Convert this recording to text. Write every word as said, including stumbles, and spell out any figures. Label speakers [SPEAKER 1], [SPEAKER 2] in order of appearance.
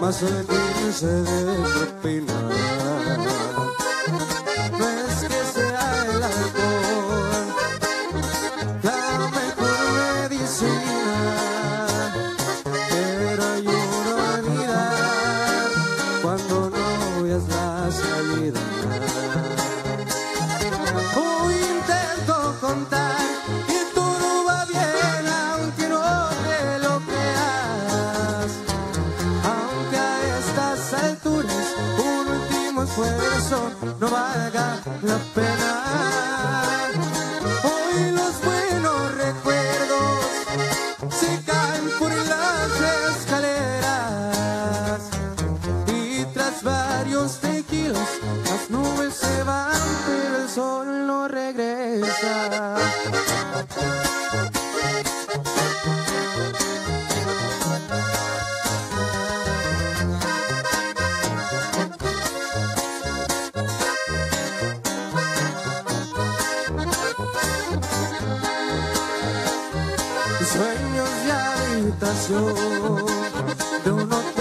[SPEAKER 1] más el quince de propina. No es que sea el alcohol la mejor medicina, pero ayuda a olvidar cuando no veas la salida. Hoy intento contar y todo va bien, aunque no te lo creas, aunque a estas alturas un último esfuerzo no valga la pena. Hoy los buenos recuerdos se caen por las escaleras y tras varios tequilas las nubes se van, pero el sol no regresa. Sueños de habitación de un hotel